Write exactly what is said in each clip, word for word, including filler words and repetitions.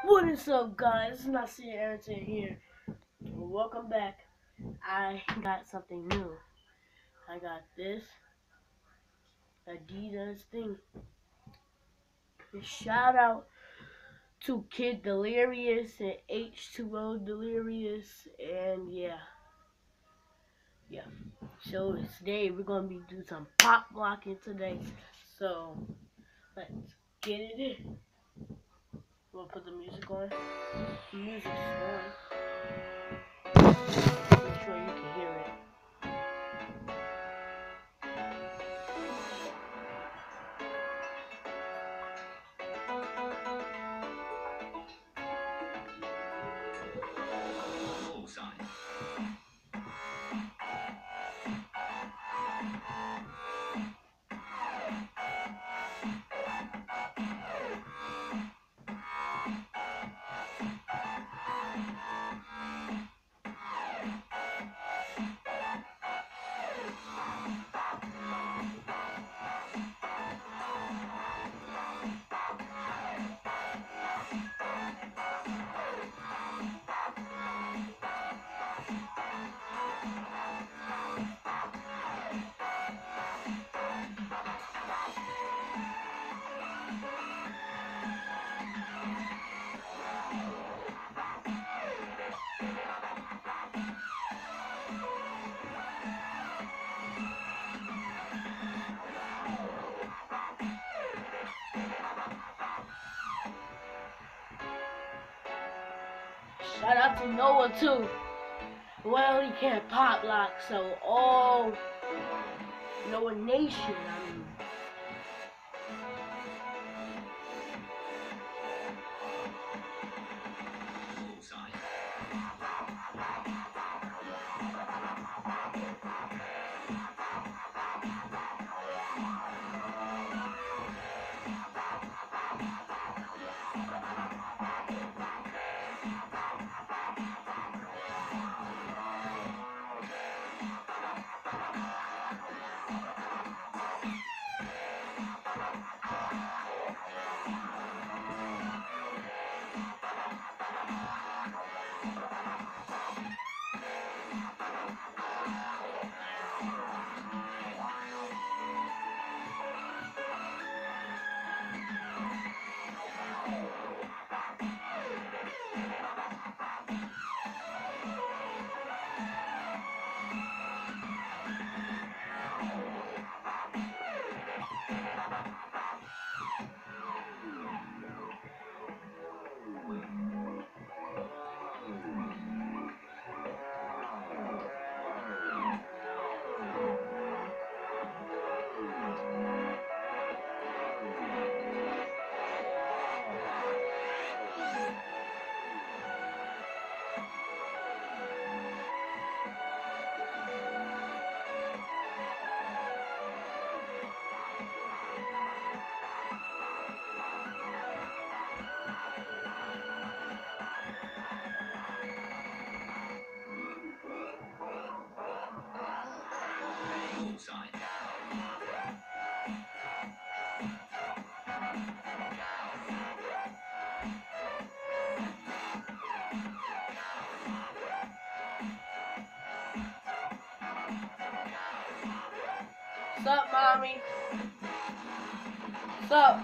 What is up, guys? It's Nasir Ayrton here. Welcome back. I got something new. I got this Adidas thing. Shout out to Kid Delirious and H two O Delirious, and yeah, yeah. So today we're gonna be doing some pop blocking today. So let's get it in. We'll put the music on. The music's on. Make sure you can hear it. Shout out to Noah too. Well, he can't pop lock, so all Noah Nation, I mean. What's up, mommy? What's up?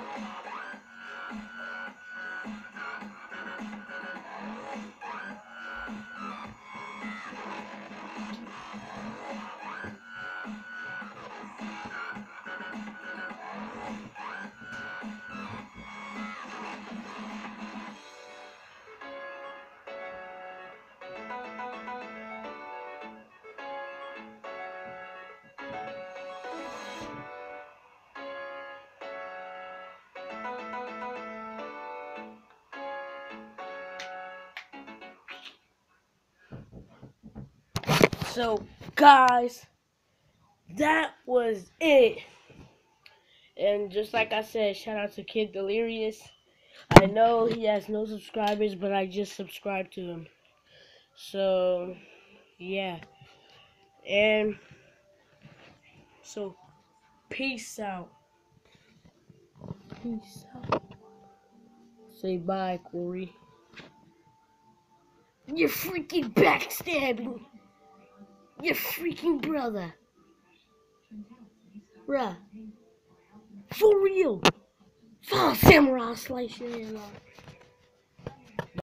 So, guys, that was it. And just like I said, shout out to Kid Delirious. I know he has no subscribers, but I just subscribed to him. So, yeah. And so, peace out. Peace out. Say bye, Corey. You're freaking backstabbing your freaking brother. Bruh. For real. Fall Samurai, slice your hand off.